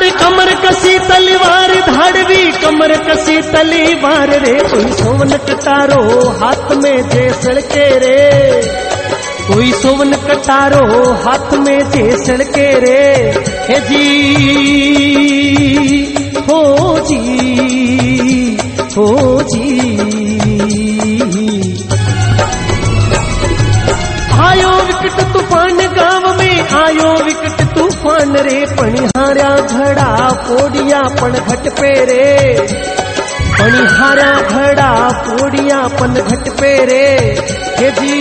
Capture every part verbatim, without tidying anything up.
अरे कमर कसी तलवार धाड़वी कमर कसी तलवार रे कोई सोवन कटारो हाथ में जेसड़ के रे कोई सोवन कटारो हाथ में जेसड़ के रे हे जी हो जी हो जी आयो विकट तूफान गांव में आयो विकट तूफान रे पणिहारा घड़ा पोड़िया पण घट पे रे पणिहारा घड़ा पोड़िया पण घट पे रे हे जी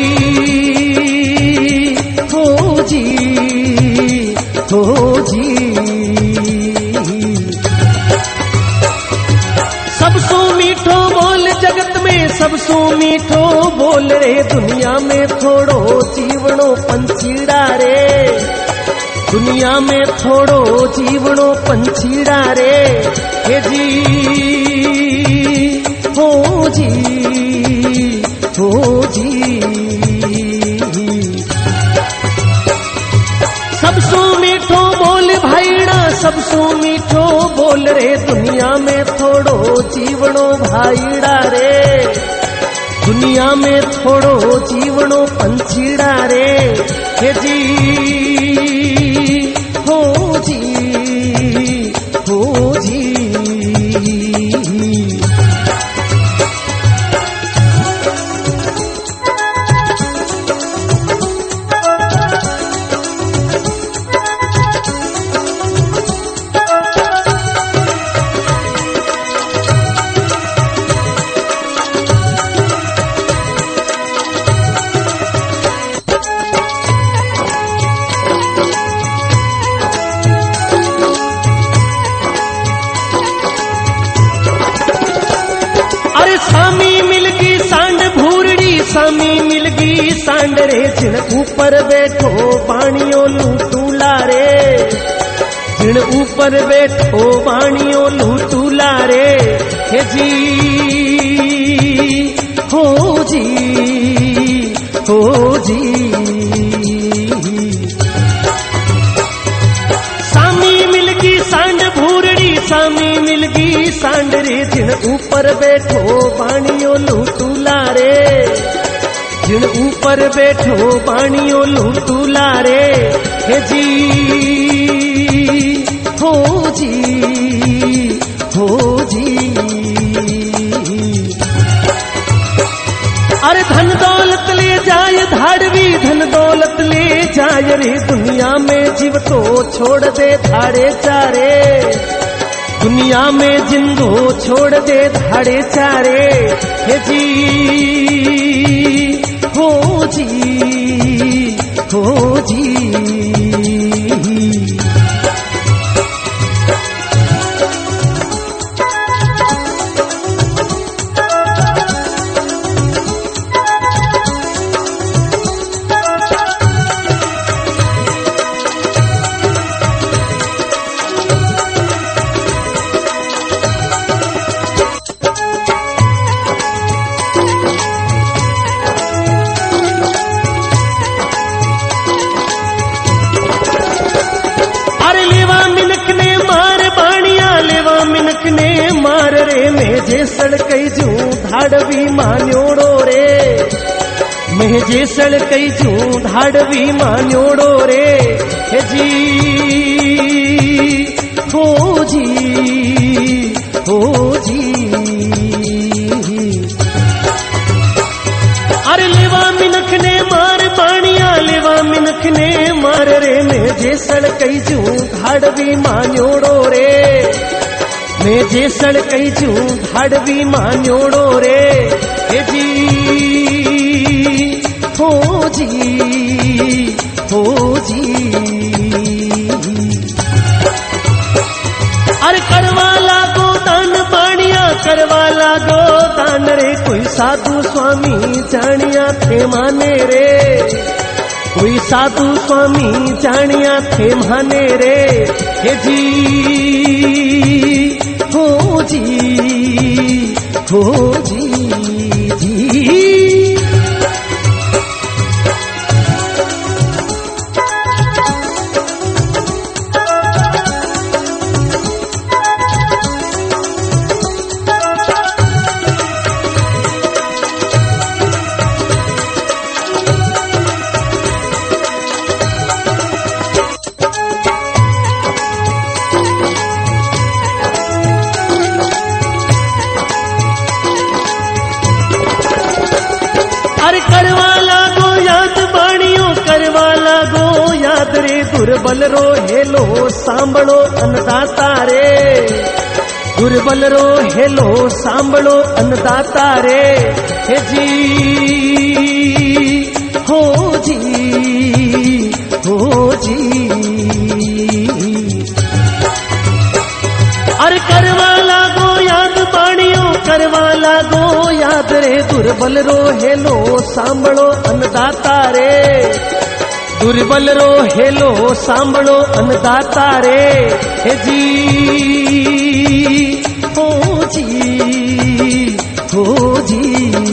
हो जी हो जी सबसो मीठो बोल जगत में सबसो मीठो बोल रे दुनिया में थोड़ो जीवणो पंछीड़ा रे दुनिया में थोड़ो जीवणो पंछीड़ा रे हे जी हो जी हो जी सबसो मीठो बोल भाईड़ा सबसो मीठो बोल रे दुनिया में थोड़ो जीवणो भाईड़ा रे दुनिया में थोड़ो जीवणो पंछीड़ा रे हे जी हो जी हो जी सामी मिलगी सांड रे जिन ऊपर बैठो पानियो लूटूला रे जिन ऊपर बैठो पानियो लूटूला रे हे जी हो जी हो जी सामी मिलगी सांड भूरड़ी सामी मिलगी सांड रे जिन ऊपर बैठो पानियो लूटूला रे जिन ऊपर बैठो पानियो लूटूला रे हे जी हो जी हो जी अरे धन दौलत ले जाय धाड़वी धन दौलत ले जाय रे दुनिया में जीव तो छोड़ दे धाड़े चारे दुनिया में जिंदो छोड़ दे धाड़े चारे हे जी हो जी हो जी ने मार रे में जेसड़ कई जू धाड़वी मान्योड़ो रे में जेसड़ कई जू धाड़वी मान्योड़ो रे हे जी हो जी हो जी अरे लेवा मिनख ने मार पानिया लेवा मिनख ने मार रे में जेसड़ कई जू धाड़वी मान्योड़ो रे मैं जेसड़ कई जू धाड़वी मान्योड़ो रे हे जी हो जी हो जी अरे करवा लागो दान पानिया करवा लागो दान रे कोई साधु स्वामी जानिया थे माने रे कोई साधु स्वामी जानिया थे माने रे हे जी हो जी हो जी जी करवा लागो याद बाणियों करवा लागो याद रे दुर्बल रो हेलो सांभळो अन्नदाता रे दुर्बल रो हेलो सांभळो अन्नदाता रे हे जी हो जी हो जी अरे करवा लागो याद बाणियों करवा लागो याद रे दुर्बल रो हेलो सांभळो अन्नदाता रे दुर्बल रो हेलो सांभळो अन्नदाता रे हे जी हो जी हो जी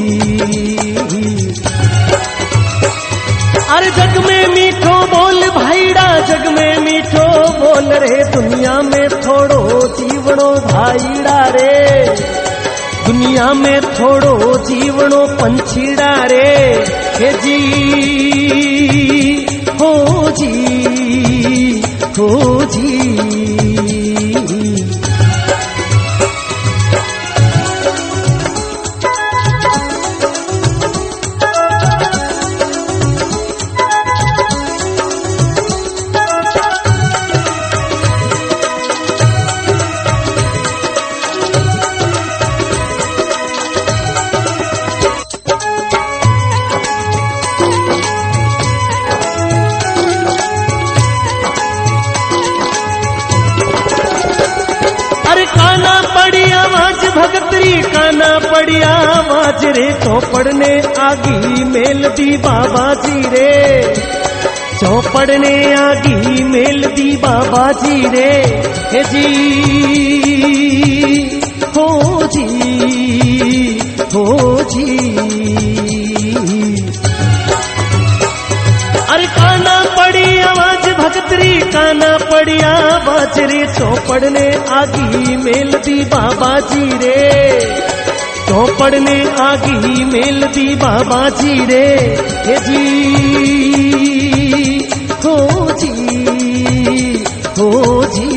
अरे जग में मीठो बोल भाईड़ा जग में मीठो बोल रे दुनिया में थोड़ो जीवनो भाईड़ा रे दुनिया में थोड़ो जीवनो पंछीड़ा रे हे जी हो जी हो जी भगतरी काना पड़ी आवाज रे चौपड़ ने आगी मेल दी बाबा जी रे चौपड़ ने आगी मेल दी बाबा जी रे हे जी हो जी हो जी अरे काना पड़ी आवाज भगतरी काना पड़ी आवाज रे चौपड़ ने आगी मेल दी बाबा जी रे चौपड़ ने आगी मेल दी बाबा जी रे हे जी हो जी हो जी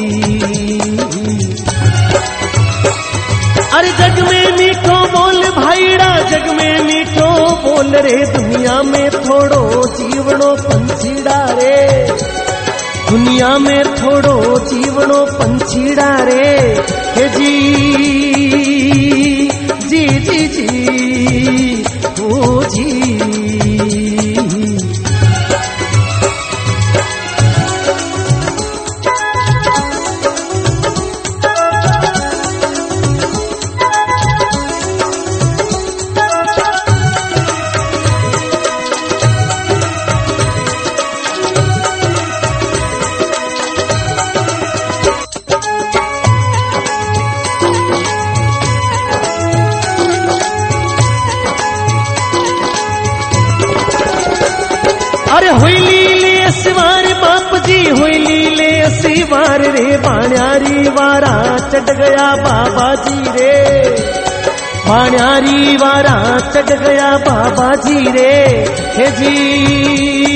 अरे जग में मीठो बोल भाईड़ा जग में मीठो बोल रे दुनिया में थोड़ो जीवनो पंछीड़ा रे दुनिया में थोड़ो जीवनो पंछीड़ा रे हे जी जी जी जी ओ जी अरे होइली ले सिवार बाप जी होइली ले सिवार रे बाण्यारी वारा चढ़ गया बाबा जी रे बाण्यारी वारा चढ़ गया बाबा जी रे हे जी